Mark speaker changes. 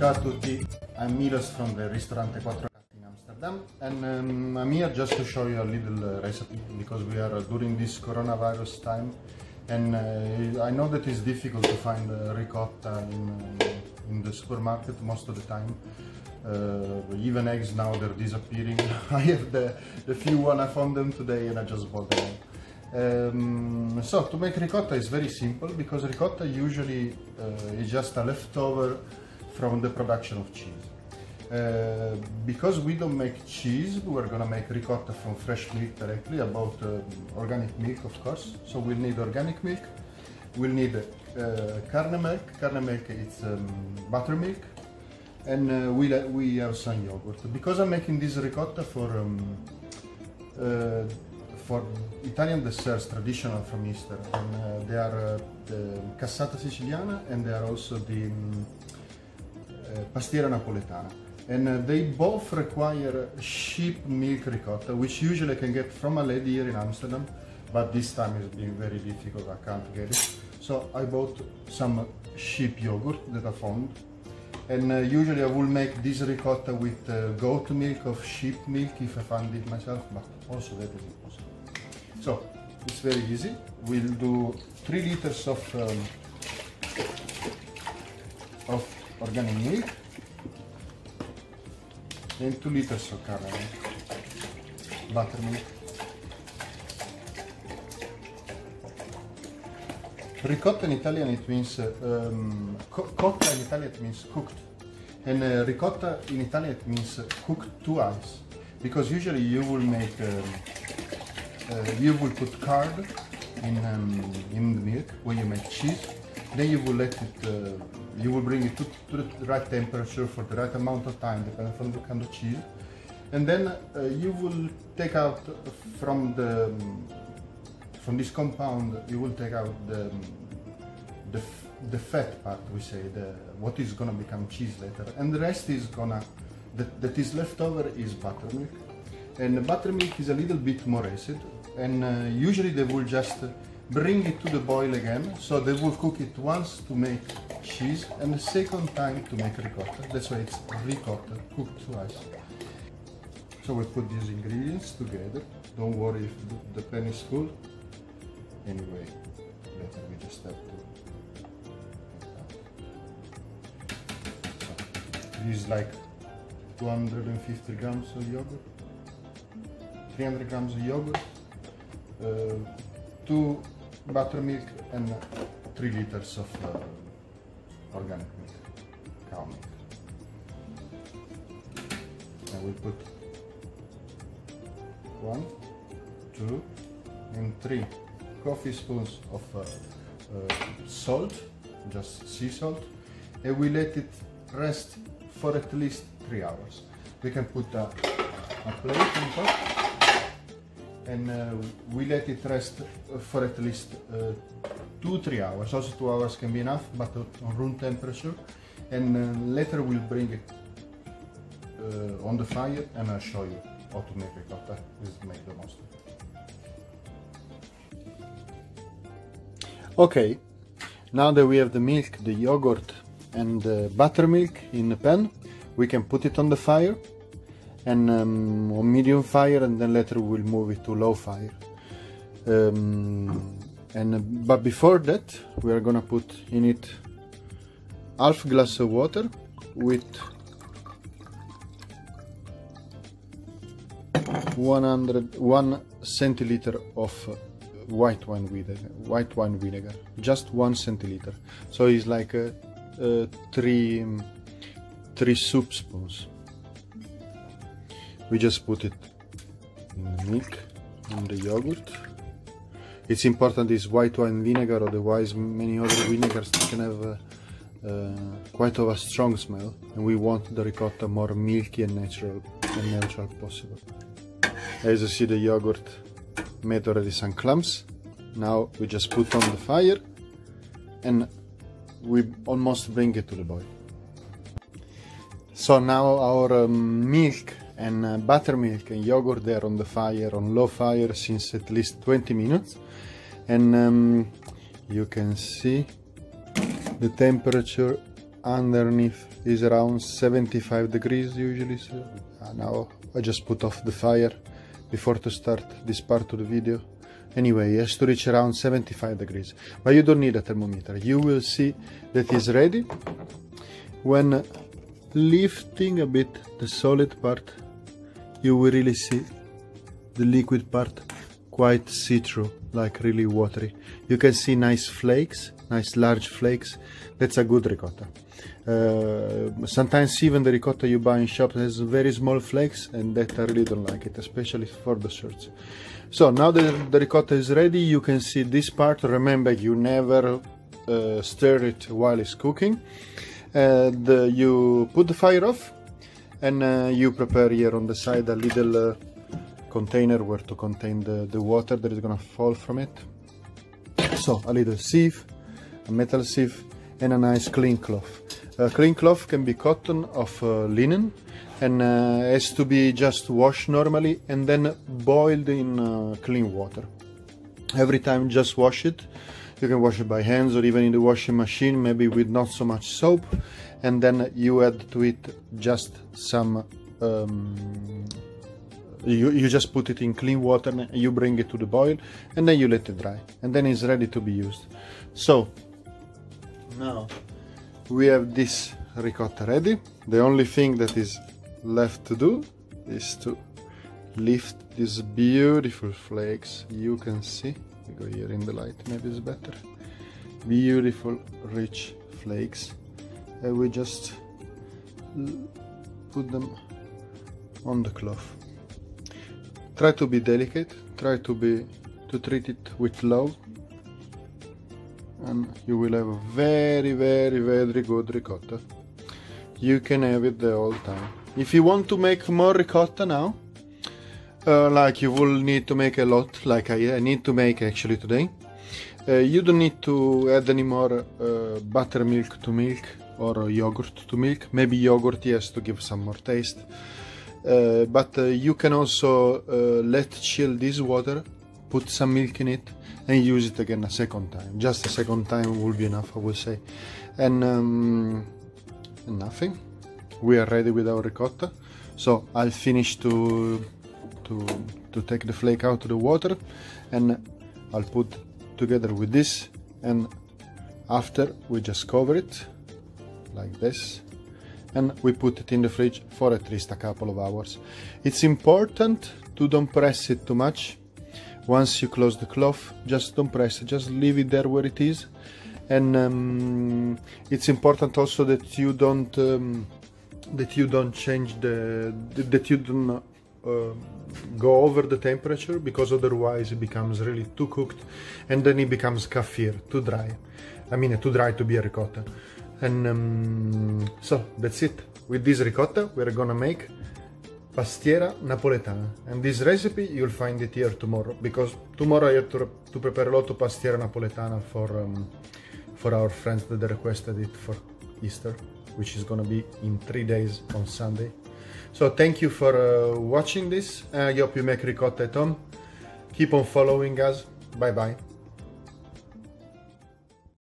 Speaker 1: Ciao a tutti, I'm Milos from the Ristorante Quattro Gatti in Amsterdam, and I'm here just to show you a little recipe because we are during this coronavirus time, and I know that it's difficult to find ricotta in the supermarket most of the time. Even eggs now, they're disappearing. I have the few one, I found them today and I just bought them. So to make ricotta is very simple because ricotta usually is just a leftover from the production of cheese. Because we don't make cheese, we're gonna make ricotta from fresh milk directly, about organic milk of course. So we'll need organic milk, we'll need carne milk. Carne milk is buttermilk, and we have some yogurt. Because I'm making this ricotta for Italian desserts traditional from Easter, and they are the cassata siciliana and they are also the pastiera napoletana, and they both require sheep milk ricotta, which usually I can get from a lady here in Amsterdam, but this time it's been very difficult, I can't get it. So I bought some sheep yogurt that I found, and usually I will make this ricotta with goat milk or sheep milk if I find it myself, but also that is impossible. So it's very easy. We'll do 3 liters of organic milk and 2 liters of carne milk, buttermilk. Ricotta in Italian it means cotta in Italian it means cooked, and ricotta in Italian it means cooked twice, because usually you will make you will put curd in the milk when you make cheese, then you will let it you will bring it to the right temperature for the right amount of time depending on the kind of cheese, and then you will take out from this compound, you will take out the fat part, we say, what is gonna become cheese later, and the rest is gonna, that is left over is buttermilk, and the buttermilk is a little bit more acid, and usually they will just bring it to the boil again, so they will cook it once to make cheese and the second time to make ricotta. That's why it's ricotta, cooked twice. So we put these ingredients together. Don't worry if the pan is full. Anyway, later we just have to. So, this is like 250 grams of yogurt, 300 grams of yogurt, 2 buttermilk and 3 liters of organic milk, cow milk. And we put 1, 2 and 3 coffee spoons of salt, just sea salt, and we let it rest for at least 3 hours. We can put a plate on top, and we let it rest for at least 2-3 hours. Also 2 hours can be enough, but on room temperature, and later we'll bring it on the fire and I'll show you how to make ricotta. This is make the most of it. Okay, now that we have the milk, the yogurt and the buttermilk in the pan, we can put it on the fire, and on medium fire, and then later we'll move it to low fire. But before that, we are gonna put in it half glass of water with 1 centiliter of white wine vinegar, just 1 centiliter. So it's like 3 soup spoons. We just put it in the milk, in the yogurt. It's important this white wine vinegar, otherwise many other vinegars can have quite of a strong smell, and we want the ricotta more milky and natural possible. As you see, the yogurt made already some clumps. Now we just put on the fire and we almost bring it to the boil. So now our milk and buttermilk and yogurt, they are on the fire, on low fire, since at least 20 minutes, and you can see the temperature underneath is around 75 degrees usually, so now I just put off the fire before to start this part of the video. Anyway, it has to reach around 75 degrees, but you don't need a thermometer. You will see that it's ready when lifting a bit the solid part. You will really see the liquid part quite see-through, like really watery. You can see nice flakes, nice large flakes. That's a good ricotta. Sometimes even the ricotta you buy in shops has very small flakes, and that I really don't like it, especially for desserts. So now that the ricotta is ready, you can see this part. Remember, you never stir it while it's cooking. You put the fire off, and you prepare here on the side a little container where to contain the water that is gonna fall from it. So a little sieve, a metal sieve, and a nice clean cloth. A clean cloth can be cotton or linen, and has to be just washed normally and then boiled in clean water. Every time just wash it. You can wash it by hands or even in the washing machine, maybe with not so much soap, and then you add to it just some you just put it in clean water and you bring it to the boil, and then you let it dry, and then it's ready to be used. So now we have this ricotta ready. The only thing that is left to do is to lift these beautiful flakes. You can see, we go here in the light, maybe it's better. Beautiful rich flakes, and we just put them on the cloth. Try to be delicate, try to treat it with love, and you will have a very, very, very good ricotta. You can have it the whole time. If you want to make more ricotta now, like you will need to make a lot, like I need to make actually today, you don't need to add any more buttermilk to milk or yogurt to milk. Maybe yogurt, yes, to give some more taste. But you can also let chill this water, put some milk in it, and use it again a second time. Just a second time will be enough, I will say. And nothing. We are ready with our ricotta. So I'll finish to take the flake out of the water, and I'll put together with this, and after we just cover it like this, and we put it in the fridge for at least a couple of hours. It's important to don't press it too much. Once you close the cloth, just don't press it, just leave it there where it is. And it's important also that you don't change that you don't go over the temperature, because otherwise it becomes really too cooked, and then it becomes kefir, too dry. I mean, too dry to be a ricotta. And so that's it. With this ricotta we're gonna make pastiera napoletana, and this recipe you'll find it here tomorrow, because tomorrow I have to prepare a lot of pastiera napoletana for our friends that requested it for Easter, which is gonna be in 3 days on Sunday. So thank you for watching this. I hope you make ricotta at home. Keep on following us. Bye bye.